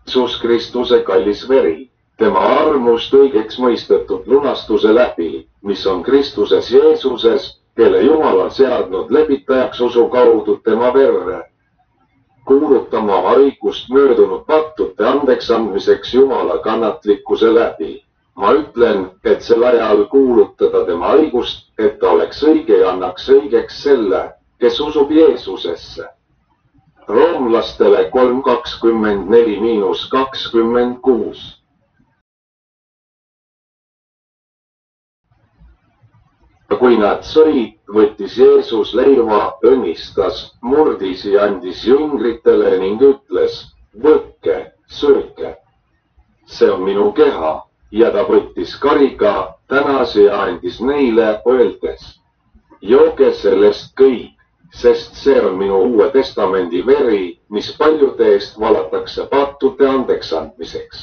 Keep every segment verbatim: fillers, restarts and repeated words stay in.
Jeesus Kristuse kallis veri, tema armust õigeks mõistetud lunastuse läbi, mis on Kristuses Jeesuses, kelle Jumal on seadnud lepitajaks usu kaudu tema verre. Kuulutama oma õigust möödunud pattude andeks andmiseks Jumala kannatlikkuse läbi. Ma ütlen, et sel ajal kuulutada tema õigust, et ta oleks õige ja annaks õigeks selle, kes usub Jeesusesse. Roomlastele kolm kakskümmend neli miinus kakskümmend kuus. Kui nad sõid, võttis Jeesus leiva, õnnistas, murdis ja andis jüngritele ning ütles, võtke, sööke. See on minu keha, ja ta võttis karika, tänas ja andis neile, öeldes, jooge sellest kõik, sest see on minu Uue Testamendi veri, mis paljude eest valatakse pattude andeks andmiseks.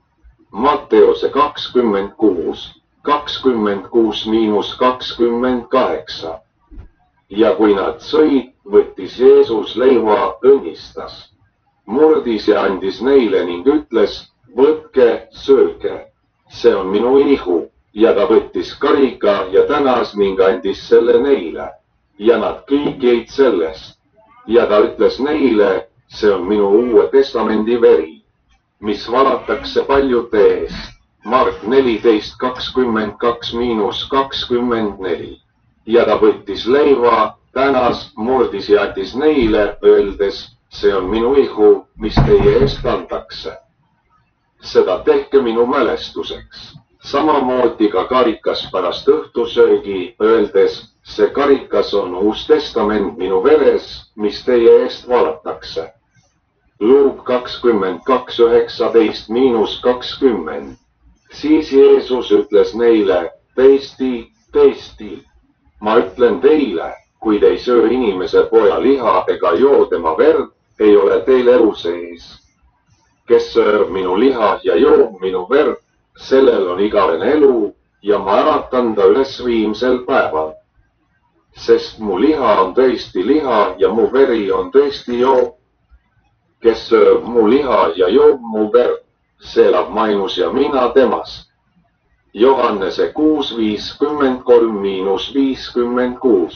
Matteuse kakskümmend kuus. kakskümmend kuus miinus kakskümmend kaheksa. Ja kui nad sõid, võttis Jeesus leiva, õnnistas, murdis ja andis neile ning ütles, võtke, sööge. See on minu ihu, ja ta võttis karika ja tänas ning andis selle neile. Ja nad kõik jõid sellest. Ja ta ütles neile, see on minu Uue Testamendi veri, mis valatakse paljude eest. Mark neliteist kakskümmend kaks miinus kakskümmend neli. Ja ta võttis leiva, tänas, murdis ja andis neile, öeldes, see on minu ihu, mis teie eest antakse. Seda tehke minu mälestuseks. Samamoodi ka karikas pärast õhtusöögi, öeldes, see karikas on Uus Testament minu veres, mis teie eest valatakse. Luuk kakskümmend kaks üheksateist miinus kakskümmend. Siis Jeesus ütles neile, tõesti, tõesti, ma ütlen teile, kui te ei söö inimese poja liha ega joo tema verd, ei ole teil elu sees. Kes sööb minu liha ja joob minu verd, sellel on igavene elu ja ma äratan ta üles viimsel päeval. Sest mu liha on tõesti liha ja mu veri on tõesti joop. Kes sööb mu liha ja joob mu verd, see elab mainus ja mina temas. Johannese kuus viiskümmend kolm miinus viiskümmend kuus.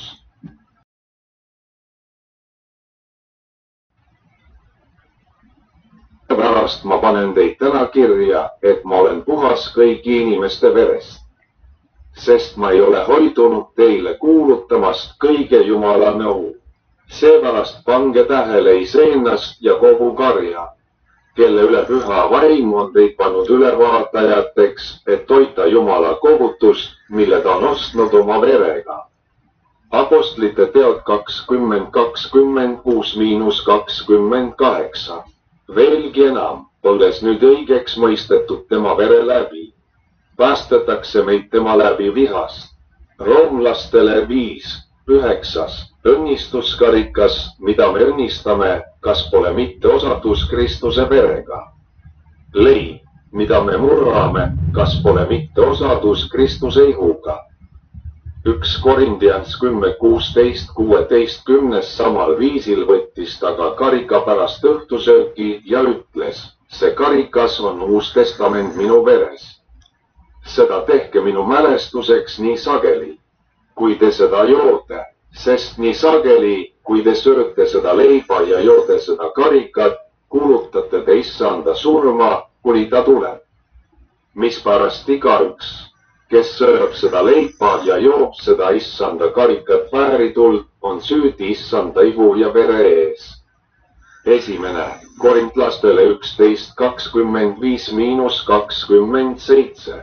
Pärast ma panen teid täna kirja, et ma olen puhas kõigi inimeste verest. Sest ma ei ole hoidunud teile kuulutamast kõige Jumala nõu. Seepärast pange tähele iseennast ja kogu karja, kelle üle püha vaim on teid pannud ülevaatajateks, et toita Jumala kogutust, mille ta on ostnud oma verega. Apostlite teod kakskümmend kakskümmend kuus miinus kakskümmend kaheksa. Veelgi enam, olles nüüd õigeks mõistetud tema vere läbi, päästetakse meid tema läbi vihast. Roomlastele viis, üheksas, õnnistuskarikas, mida me õnnistame, kas pole mitte osadus Kristuse verega. Leib, mida me murrame, kas pole mitte osadus Kristuse ihuga. Üks Korintians kümme kuusteist kuueteistkümnes samal viisil võttis ta ka karika pärast õhtusööki ja ütles, see karikas on Uus Testament minu veres. Seda tehke minu mälestuseks nii sageli, kui te seda joote, sest nii sageli, kui te sööte seda leiba ja joote seda karikat, kuulutate te issanda surma, kuni ta tuleb. Mispärast igaüks, kes sööb seda leiba ja joob seda issanda karikat vääritult, on süüdi issanda ihu ja vere ees. Esimene, Korintlastele üksteist kakskümmend viis miinus kakskümmend seitse.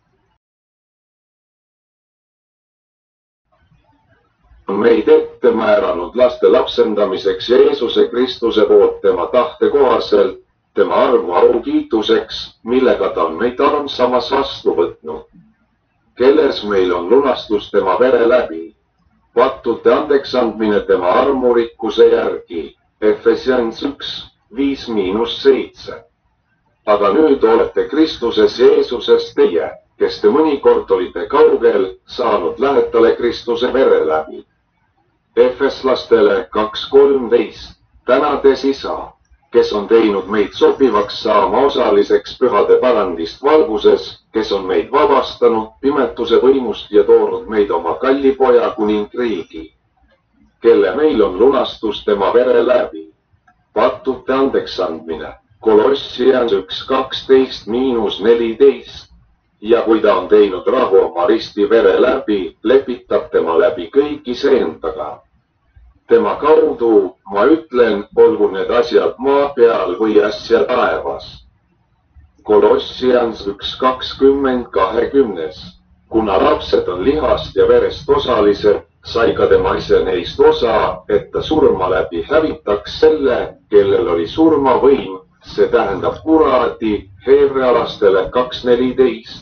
On meid ette määranud laste lapsendamiseks Jeesuse Kristuse poolt tema tahte kohaselt, tema armu aukiituseks, millega ta on meid armsamas vastu võtnud, kelles meil on lunastus tema vere läbi, pattude andeksandmine tema armurikkuse järgi, Efesians üks, viis miinus seitse. Aga nüüd olete Kristuses Jeesuses teie, kes te mõnikord olite kaugel, saanud lähetale Kristuse vere läbi. Efeslastele kaks kolmteist, tänades Isa, kes on teinud meid sobivaks saama osaliseks pühade pärandist valguses, kes on meid vabastanud pimetuse võimust ja toonud meid oma kalli poja kuningriigi, kelle meil on lunastus tema vere läbi. Pattute andeksandmine, Kolossians üks kaksteist miinus neliteist. Ja kui ta on teinud rahu oma risti vere läbi, lepitab tema läbi kõigi seendaga. Tema kaudu, ma ütlen, olgu need asjad maa peal või asja taevas. Kolossians üks kakskümmend kahekümnes. Kuna lapsed on lihast ja verest osalised, sai ka tema ise neist osa, et ta surma läbi hävitaks selle, kellel oli surmavõim, see tähendab kuraadi, heebrealastele kaks neliteist.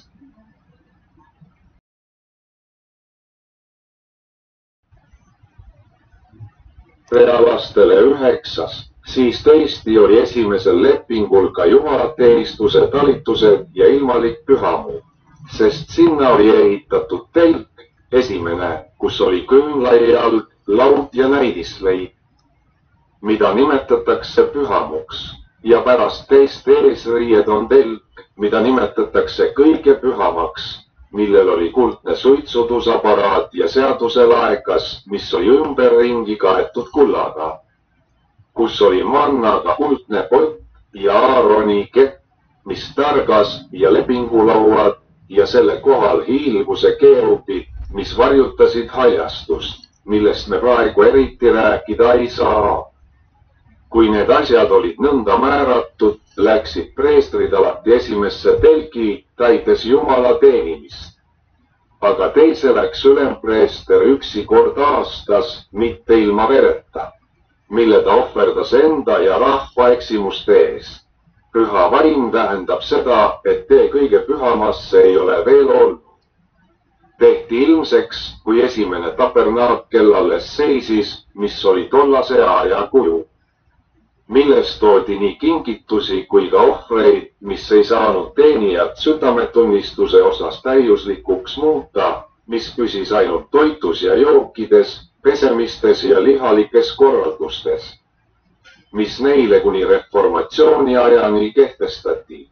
Reaalastele üheksas, siis tõesti oli esimesel lepingul ka jumalateenistuse talitused ja ilmalik pühamuu, sest sinna oli ehitatud telk, esimene, kus oli küünlajalg, laud ja näidisleib, mida nimetatakse pühamuks, ja pärast teist eesriied on telk, mida nimetatakse kõige pühamaks, millel oli kuldne suitsutusaparaat ja seaduselaekas, mis oli ümberringi kaetud kullaga, kus oli mannaga kuldne pott ja Aaroni kett, mis targas ja lepingulauad ja selle kohal hiilguse keerupid, mis varjutasid haljastust, millest me praegu eriti rääkida ei saa. Kui need asjad olid nõnda määratud, läksid preestrid alati esimesse telgi, täites Jumala teenimist. Aga teise läks ülempreester üksi kord aastas, mitte ilma vereta, mille ta ohverdas enda ja rahva eksimuste ees. Püha vaim tähendab seda, et tee kõige pühamasse ei ole veel olnud. Tehti ilmseks, kui esimene tabernaakel alles seisis, mis oli tollase aja kuju, millest toodi nii kingitusi kui ka ohvreid, mis ei saanud teenijat südametunnistuse osas täiuslikuks muuta, mis püsis ainult toitus ja jookides, pesemistes ja lihalikes korraldustes, mis neile kuni reformatsiooni ajani kehtestati.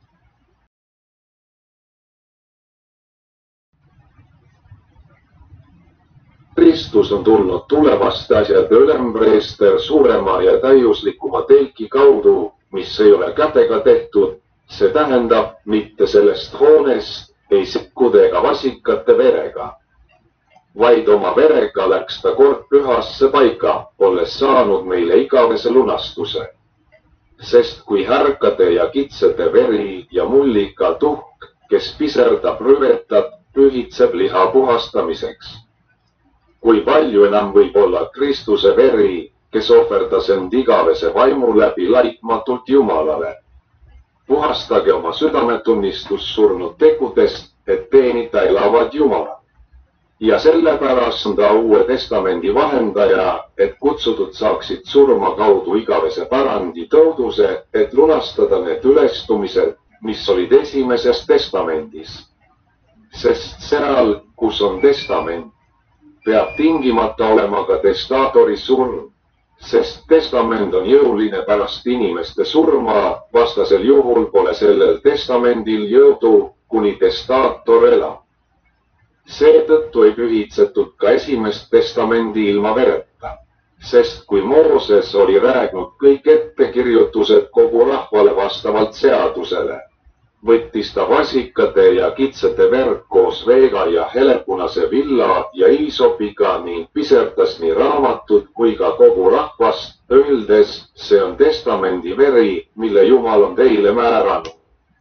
Kristus on tulnud tulevaste asjade ülempreester suurema ja täiuslikuma telki kaudu, mis ei ole kätega tehtud, see tähendab mitte sellest hoonest, ei sikkude ega vasikate verega, vaid oma verega läks ta kord pühasse paika, olles saanud meile igavese lunastuse. Sest kui härkade ja kitsede veri ja mullika tuhk, kes piserdab rüvetat, pühitseb liha puhastamiseks. Kui palju enam võib olla Kristuse veri, kes ohverdas end igavese vaimu läbi laitmatult Jumalale. Puhastage oma südametunnistus surnud tegudest, et teenida elavat Jumalat. Ja sellepärast on ta Uue Testamendi vahendaja, et kutsutud saaksid surma kaudu igavese pärandi tõuduse, et lunastada need ülestumised, mis olid esimeses testamendis. Sest seal, kus on testament, peab tingimata olema ka testaatori surm, sest testament on jõuline pärast inimeste surma, vastasel juhul pole sellel testamendil jõudu, kuni testaator elab. Seetõttu ei pühitsetud ka esimest testamendi ilma vereta, sest kui Mooses oli räägnud kõik ettekirjutused kogu rahvale vastavalt seadusele, võttis ta vasikate ja kitsete verd koos veega ja helepunase villa ja iisopiga ning piserdas nii raamatut kui ka kogu rahvast, öeldes, see on testamendi veri, mille Jumal on teile määranud.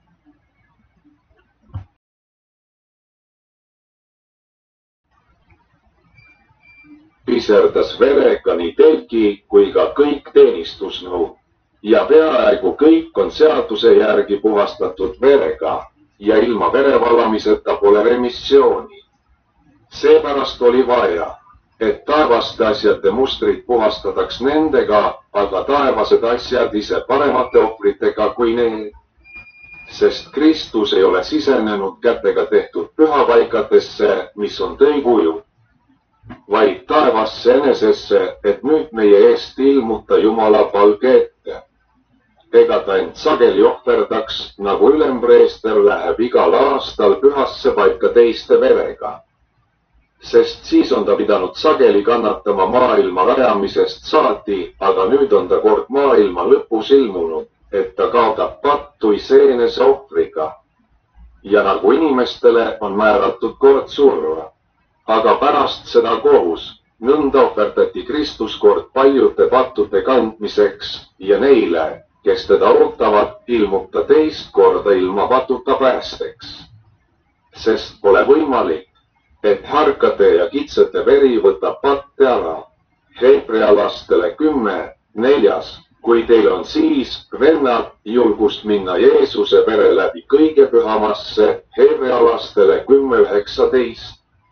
Piserdas verega nii telgi kui ka kõik teenistusnõud. Ja peaaegu kõik on seaduse järgi puhastatud verega ja ilma verevalamiseta pole remissiooni. Seepärast oli vaja, et taevaste asjade mustrid puhastataks nendega, aga taevased asjad ise paremate ohvritega kui need. Sest Kristus ei ole sisenenud kätega tehtud pühapaikadesse, mis on tõikuju, vaid taevasse enesesse, et nüüd meie eest ilmuta Jumala palge ette. ega ta end sageli ohverdaks, nagu ülempreester läheb igal aastal pühasse paika teiste verega. Sest siis on ta pidanud sageli kannatama maailma rajamisest saati, aga nüüd on ta kord maailma lõpus ilmunud, et ta kaotab pattu iseenese ohvriga. Ja nagu inimestele on määratud kord surra, aga pärast seda kohus, nõnda ohverdati Kristus kord paljude pattude kandmiseks ja neile, kes teda ootavad, ilmub ta teist korda ilma patuta päästeks. Sest pole võimalik, et harkade ja kitsete veri võtab patte ära. Hebrealastele kümme, neljas. Kui teil on siis, vennad, julgust minna Jeesuse vere läbi kõige pühamasse, Hebrealastele kümme, üheksateist.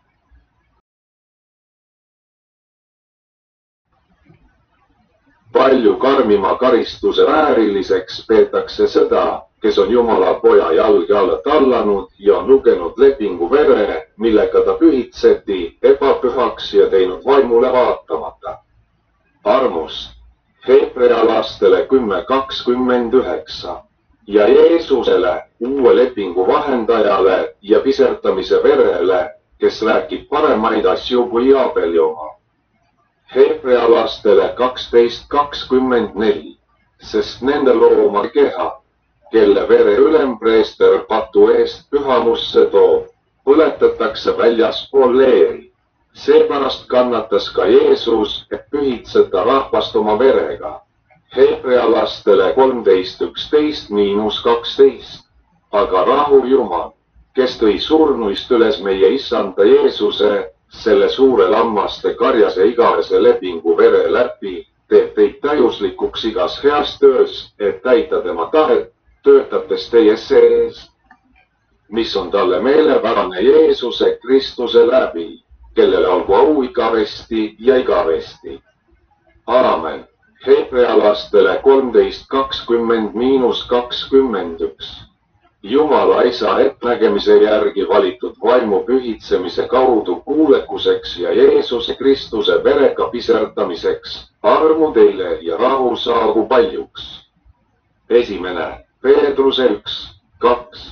Palju karmima karistuse vääriliseks peetakse seda, kes on Jumala poja jalge alla tallanud ja on lugenud lepingu vere, millega ta pühitseti ebapühaks ja teinud vaimule vaatamata. Armust. Hebrealastele kümme, kakskümmend üheksa ja Jeesusele, uue lepingu vahendajale ja piserdamise verele, kes räägib paremaid asju kui Aabeli oma. Hebrealastele kaksteist, kakskümmend neli, sest nende looma keha, kelle vere ülempreester patu eest pühamusse toob, põletatakse väljaspool leeri. Seepärast kannatas ka Jeesus, et pühitseda rahvast oma verega. Hebrealastele kolmteist, üksteist miinus kaksteist. Aga rahu Jumal, kes tõi surnuist üles meie issanda Jeesuse, selle suure lammaste karjase igavese lepingu vere läbi, teeb teid täiuslikuks igas heas töös, et täita tema tahet, töötades teie sees, mis on talle meelepärane Jeesuse Kristuse läbi, kellele olgu au igavesti ja igavesti. Aamen. Hebrealastele kolmteist, kakskümmend miinus kakskümmend üks. Jumala isa etnägemise järgi valitud vaimu pühitsemise kaudu kuulekuseks ja Jeesuse Kristuse verega piserdamiseks, armu teile ja rahu saagu paljuks. Esimene, Peetruse üks, kaks.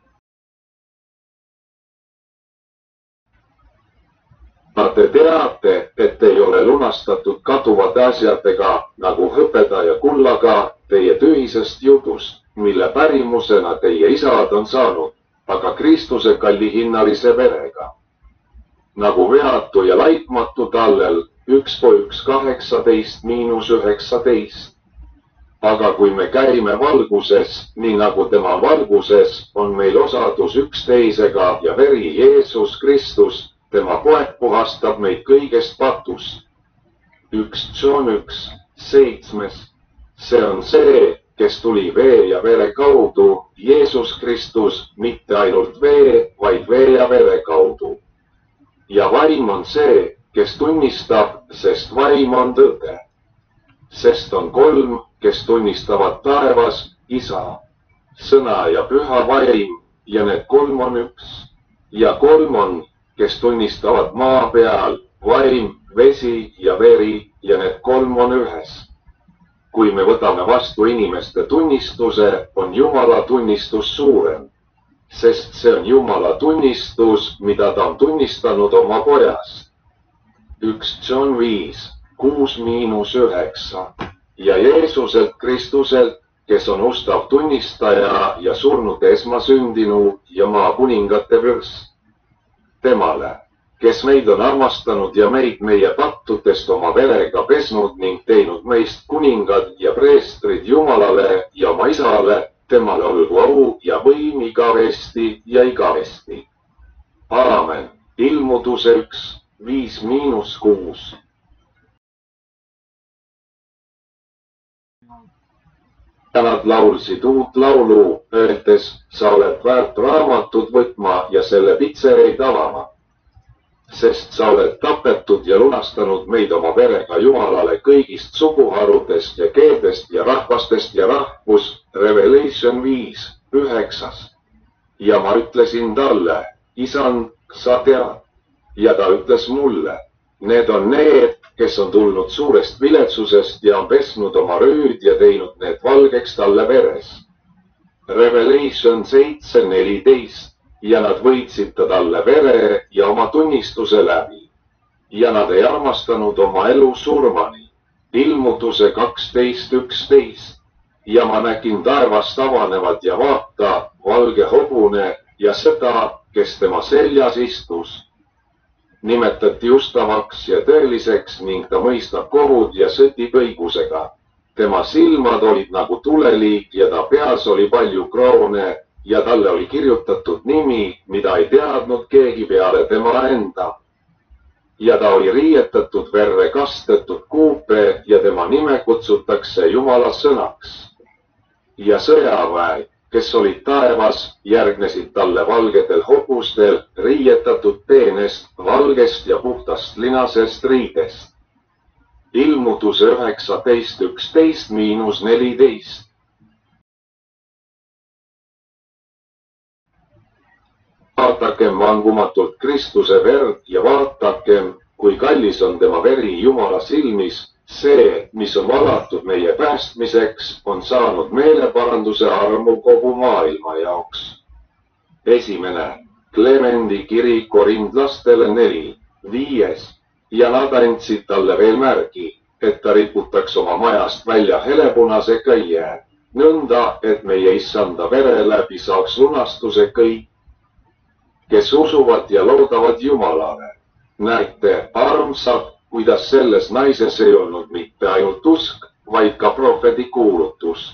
Te teate, et ei ole lunastatud kaduvate asjadega nagu hõbeda ja kullaga teie tühisest jutust, mille pärimusena teie isad on saanud, aga Kristuse kallihinnalise verega. Nagu veatu ja laitmatu tallel üks po üks kaheksateist miinus üheksateist. Aga kui me käime valguses, nii nagu tema valguses, on meil osadus üksteisega ja veri Jeesus Kristus, tema poeg puhastab meid kõigest patust. Üks John üks, seitsmes. See on see, kes tuli vee ja vere kaudu, Jeesus Kristus, mitte ainult vee, vaid vee ja vere kaudu. Ja vaim on see, kes tunnistab, sest vaim on tõde. Sest on kolm, kes tunnistavad taevas, isa, sõna ja püha vaim, ja need kolm on üks. Ja kolm on, kes tunnistavad maa peal, vaim, vesi ja veri, ja need kolm on ühes. Kui me võtame vastu inimeste tunnistuse, on Jumala tunnistus suurem, sest see on Jumala tunnistus, mida ta on tunnistanud oma pojast. Üks John viis, kuus miinus üheksa. Ja Jeesuselt Kristuselt, kes on ustav tunnistaja ja surnud esmasündinu ja maa kuningate vürst. Temale, kes meid on armastanud ja meid meie pattudest oma verega pesnud ning teinud meist kuningad ja preestrid Jumalale ja oma isale, temale olgu au ja võim igavesti ja igavesti. Aamen. Ilmuduse üks, viis miinus kuus. Nad laulsid uut laulu, öeldes, sa oled väärt raamatut võtma ja selle pitsereid avama. Sest sa oled tapetud ja lunastanud meid oma verega Jumalale kõigist suguharudest ja keeltest ja rahvastest ja rahvus, Revelation viis, üheksas. Ja ma ütlesin talle, isand, sa tead. Ja ta ütles mulle, Need on need, kes on tulnud suurest viletsusest ja on pesnud oma rüüd ja teinud need valgeks talle veres. Revelation seitse neliteist ja nad võitsid ta talle vere ja oma tunnistuse läbi. Ja nad ei armastanud oma elu surmani. Ilmutuse kaksteist üksteist ja ma nägin taevast avanevat ja vaata, valge hobune ja seda, kes tema seljas istus. Nimetati ustavaks ja tõeliseks ning ta mõistab kohud ja sõdib õigusega. Tema silmad olid nagu tuleliik ja ta peas oli palju kroone ja talle oli kirjutatud nimi, mida ei teadnud keegi peale tema enda. Ja ta oli riietatud verre kastetud kuupe ja tema nime kutsutakse Jumala sõnaks. Ja sõjaväe, kes olid taevas, järgnesid talle valgedel hobustel, riietatud peenest, valgest ja puhtast linasest riidest. Ilmutuse üheksateist üksteist miinus neliteist. Vaatakem vangumatult Kristuse verd ja vaatakem, kui kallis on tema veri Jumala silmis. See, mis on valatud meie päästmiseks, on saanud meeleparanduse armu kogu maailma jaoks. Esimene, Clemendi kiri korindlastele neli, viies ja nad andsid talle veel märgi, et ta riputaks oma majast välja helepunase köie, nõnda, et meie issanda vere läbi saaks lunastuse kõik, kes usuvad ja loodavad Jumalale. Näite, armsad, kuidas selles naises ei olnud mitte ainult usk, vaid ka prohveti kuulutus.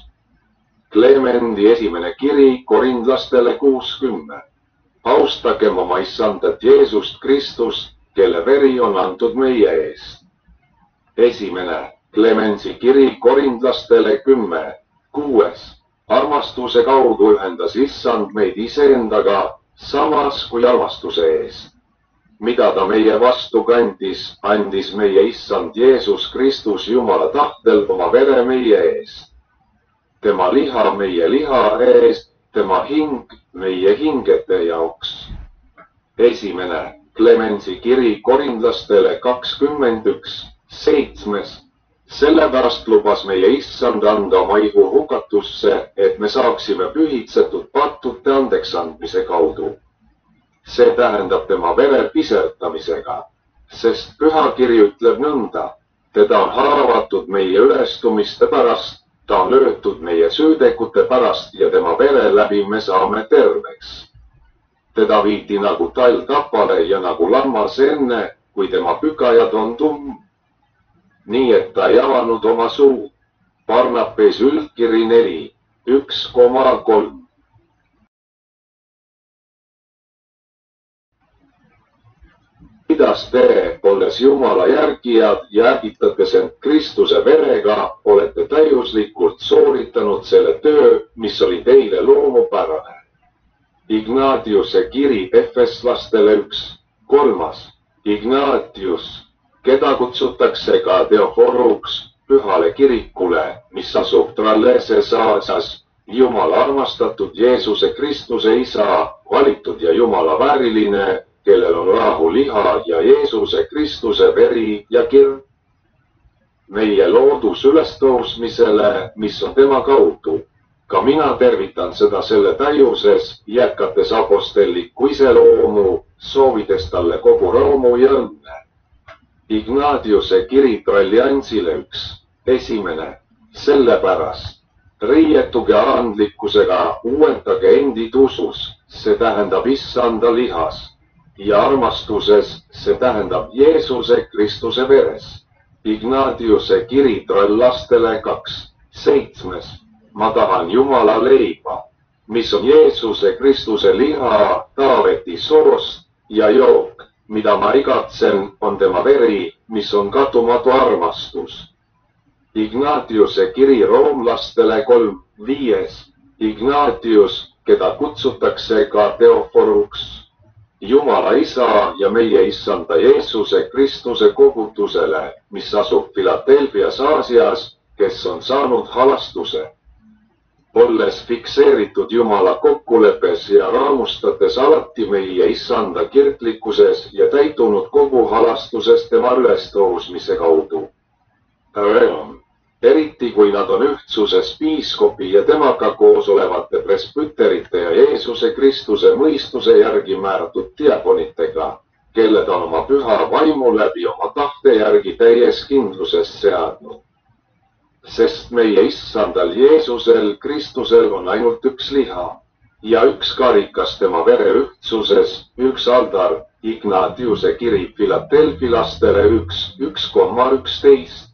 Clemendi esimene kiri korindlastele kuuskümmend. Austagem oma issandat Jeesust Kristust, kelle veri on antud meie eest. Esimene, Clemensi kiri korindlastele kümme, kuues. Armastuse kaudu ühendas issand meid iseendaga, samas kui armastuse eest. Mida ta meie vastu kandis, andis meie issand Jeesus Kristus Jumala tahtel oma vere meie eest. Tema liha meie liha eest, tema hing meie hingete jaoks. Esimene, Clemensi kiri korindlastele kakskümmend üks, seitsmes. Sellepärast lubas meie issand anda oma ihu hukatusse, et me saaksime pühitsetud pattute andeks andmise kaudu. See tähendab tema vere piserdamisega, sest pühakiri ütleb nõnda. Teda on haavatud meie ülestumiste pärast, ta on löötud meie süüdekute pärast ja tema vere läbi me saame terveks. Teda viidi nagu tall tapale ja nagu lammas enne, kui tema pükajad on tumm. Nii et ta ei avanud oma suu. Barnabas üldkiri neli, üks koma kolm. Kuidas te, olles Jumala järgijad ja ägitades end Kristuse verega, olete täiuslikult sooritanud selle töö, mis oli teile loomupärane. Ignatiuse kiri efeslastele üks, kolmas. Ignatius, keda kutsutakse ka Teoforuks, pühale kirikule, mis asub Tralleses Aasias, Jumala armastatud Jeesuse Kristuse isa, valitud ja Jumala vääriline, kellel on rahu liha ja Jeesuse Kristuse veri ja kirg. Meie loodus ülestõusmisele, mis on tema kaudu. Ka mina tervitan seda selle täiuses, jätkates apostelliku iseloomu, soovides talle kogu rõõmu ja õnne. Ignatiuse kiri Tralliansile üks, esimene, sellepärast. Riietuge andlikkusega, uuendage endid usus, see tähendab issanda lihas. Ja armastuses, see tähendab Jeesuse Kristuse veres. Ignatiuse kiri Trallastele kaks, seitsmes. Ma tahan Jumala leiba, mis on Jeesuse Kristuse liha Taaveti soost ja jook, mida ma igatsen, on tema veri, mis on kadumatu armastus. Ignatiuse kiri roomlastele kolm, viies. Ignatius, keda kutsutakse ka Teoforuks. Jumala isa ja meie issanda Jeesuse Kristuse kogutusele, mis asub Philadelphias Aasias, kes on saanud halastuse. olles fikseeritud Jumala kokkuleppes ja raamustades alati meie issanda kirklikkuses ja täitunud kogu halastuses tema ülestõusmise kaudu. Rõõm, eriti kui nad on ühtsuses piiskopi ja temaga koos olevate presbüterite ja Jeesuse Kristuse mõistuse järgi määratud diakonitega, kelle ta on oma püha vaimu läbi oma tahte järgi täies kindluses seadnud. Sest meie issandal Jeesusel Kristusel on ainult üks liha ja üks karikas tema vere ühtsuses, üks aldar, Ignatiuse kiri Philadelphilastele üks, üks koma üksteist.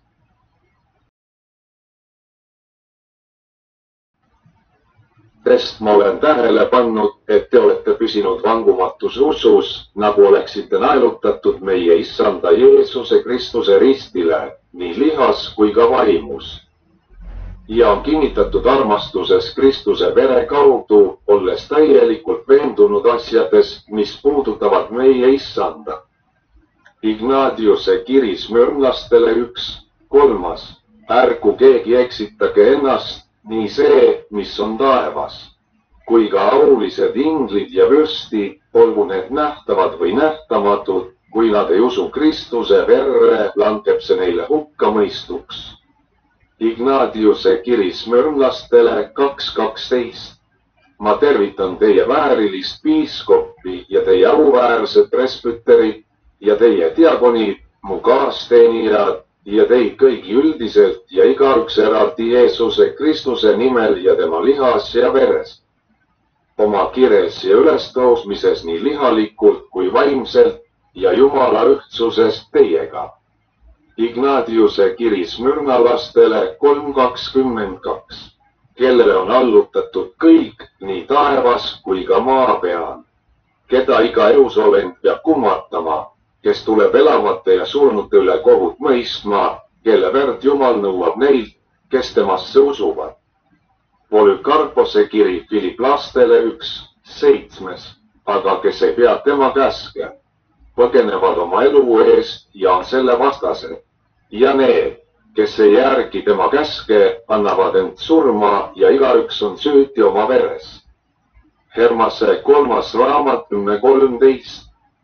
Sest ma olen tähele pannud, et te olete püsinud vangumatus usus, nagu oleksite naelutatud meie issanda Jeesuse Kristuse ristile, nii lihas kui ka vaimus. Ja on kinnitatud armastuses Kristuse vere kaudu, olles täielikult veendunud asjades, mis puudutavad meie issanda. Ignatiuse kiri Smyrnastele üks, kolmas. Ärgu keegi eksitage ennast, nii see, mis on taevas, kui ka aulised inglid ja vürstid, olgu need nähtavad või nähtamatud, kui nad ei usu Kristuse verre, langeb see neile hukkamõistuks. Ignatiuse kiri Smyrnastele kaks kaksteist. Ma tervitan teie väärilist piiskoppi ja teie auväärset presbüterit ja teie diagonid, mu kaasteenijad ja teid kõigi üldiselt ja igaüks eraldi Jeesuse Kristuse nimel ja tema lihas ja veres. Oma kires ja ülestõusmises nii lihalikult kui vaimselt ja Jumala ühtsuses teiega. Ignatiuse kiri Smyrnalastele kolm kakskümmend kaks, kellele on allutatud kõik nii taevas kui ka maa peal, keda iga elusolend peab kummatama, kes tuleb elavate ja surnute üle kohut mõistma, kelle verd Jumal nõuab neilt, kes temasse usuvad. Polükarpose kiri Philipplastele üks, seitsmes, aga kes ei pea tema käske, põgenevad oma elu eest ja on selle vastased. Ja need, kes ei järgi tema käske, annavad end surma ja igaüks on süüdi oma veres. Hermase kolmas raamat kümme kolmteist.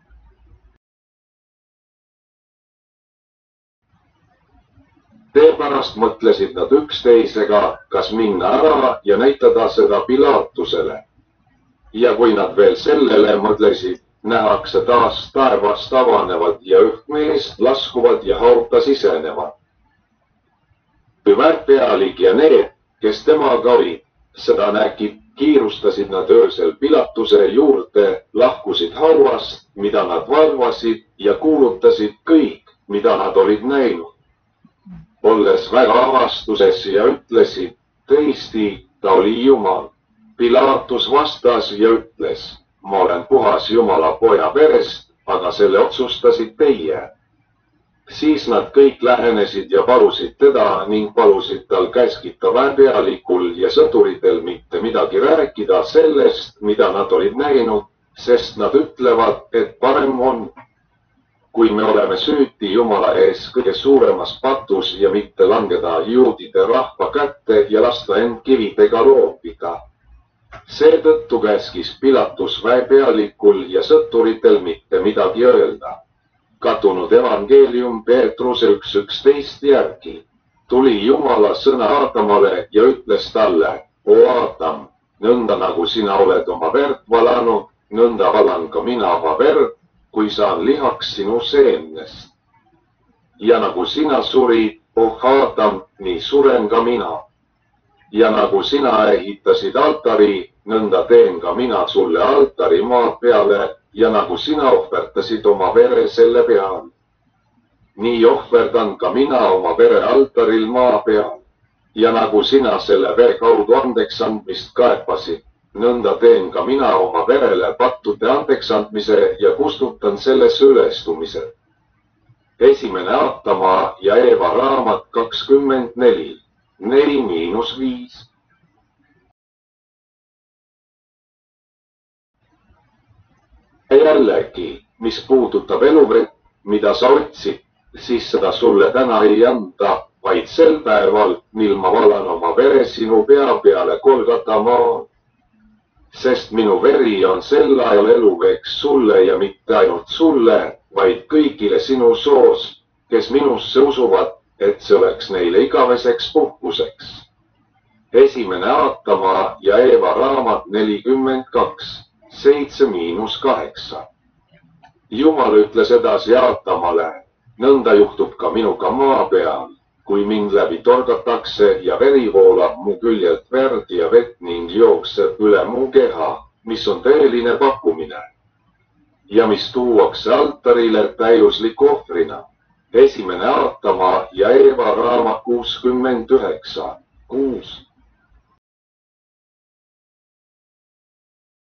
Teepärast mõtlesid nad üksteisega, kas minna ära ja näitada seda Pilatusele. Ja kui nad veel sellele mõtlesid, nähakse taas taevast avanevad ja üht meest laskuvad ja hauta sisenevad. Kui väärpealik ja need, kes temaga olid, seda nägid, kiirustasid nad öösel Pilatuse juurde, lahkusid hauast, mida nad valvasid ja kuulutasid kõik, mida nad olid näinud. Olles väga avastuses ja ütlesid, tõesti, ta oli Jumal. Pilatus vastas ja ütles, ma olen puhas Jumala poja verest, aga selle otsustasid teie. Siis nad kõik lähenesid ja palusid teda ning palusid tal käskita väepealikul ja sõduritel mitte midagi rääkida sellest, mida nad olid näinud, sest nad ütlevad, et parem on, kui me oleme süüdi Jumala ees kõige suuremas patus ja mitte langeda juudide rahva kätte ja lasta end kividega loopida. Seetõttu käskis Pilatus väepealikul ja sõturitel mitte midagi öelda. Kadunud evangeelium Peetruse üks üksteist järgi. Tuli Jumala sõna Aadamale ja ütles talle, o Aadam, nõnda nagu sina oled oma verd valanud, nõnda valan ka mina oma verd, kui saan lihaks sinu seemnest. Ja nagu sina surid, oh Aadam, nii suren ka mina. Ja nagu sina ehitasid altari, nõnda teen ka mina sulle altari maa peale ja nagu sina ohverdasid oma vere selle peal. Nii ohverdan ka mina oma vere altaril maa peal. Ja nagu sina selle vee kaudu andeks andmist kaepasid, nõnda teen ka mina oma verele pattude andeks andmise ja kustutan sellesse ülestumise. Esimene Aatama ja Eeva raamat kakskümmend neli, neli miinus viis. Jällegi, mis puudutab eluvett, mida sa otsid, siis seda sulle täna ei anda, vaid sel päeval, mil ma valan oma vere sinu pea peale Golgata maal. Sest minu veri on sel ajal eluveeks sulle ja mitte ainult sulle, vaid kõigile sinu soos, kes minusse usuvad, et see oleks neile igaveseks puhkuseks. Esimene Aatama ja Eeva raamat nelikümmend kaks, seitse miinus kaheksa. Jumal ütles edasi Aatamale, nõnda juhtub ka minuga maa peal, kui mind läbi torgatakse ja veri voolab mu küljelt verd ja vett ning jookseb üle mu keha, mis on tõeline pakkumine ja mis tuuakse altarile täiusliku ohvrina. Esimene Aatama ja Eeva raamat kuuskümmend üheksa, kuus.